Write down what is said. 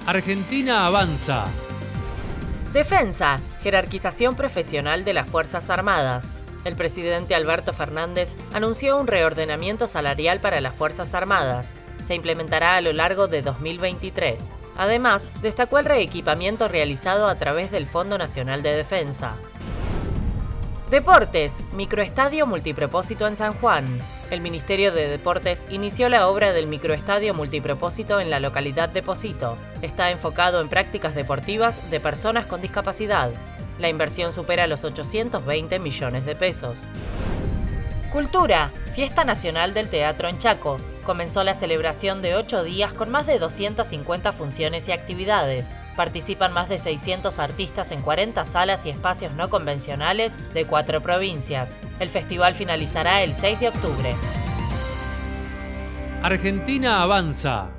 Argentina avanza. Defensa, jerarquización profesional de las Fuerzas Armadas. El presidente Alberto Fernández anunció un reordenamiento salarial para las Fuerzas Armadas. Se implementará a lo largo de 2023. Además, destacó el reequipamiento realizado a través del Fondo Nacional de Defensa. Deportes, microestadio multipropósito en San Juan. El Ministerio de Deportes inició la obra del microestadio multipropósito en la localidad de Posito. Está enfocado en prácticas deportivas de personas con discapacidad. La inversión supera los 820 millones de pesos. Cultura, Fiesta Nacional del Teatro en Chaco. Comenzó la celebración de 8 días con más de 250 funciones y actividades. Participan más de 600 artistas en 40 salas y espacios no convencionales de 4 provincias. El festival finalizará el 6 de octubre. Argentina avanza.